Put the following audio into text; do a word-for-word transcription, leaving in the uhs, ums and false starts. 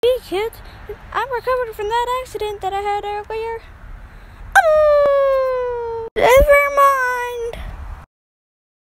be, kids. I'm recovering from that accident that I had earlier.